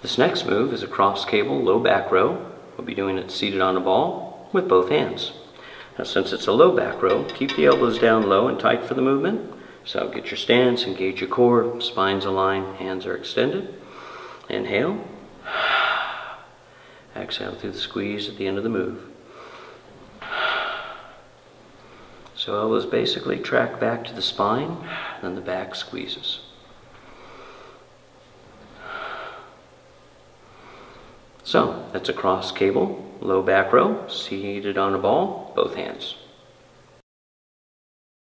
This next move is a cross cable low back row. We'll be doing it seated on a ball with both hands. Now since it's a low back row, keep the elbows down low and tight for the movement. So get your stance, engage your core, spine's aligned, hands are extended. Inhale. Exhale through the squeeze at the end of the move. So elbows basically track back to the spine, then the back squeezes. So that's a cross cable, low back row, seated on a ball, both hands.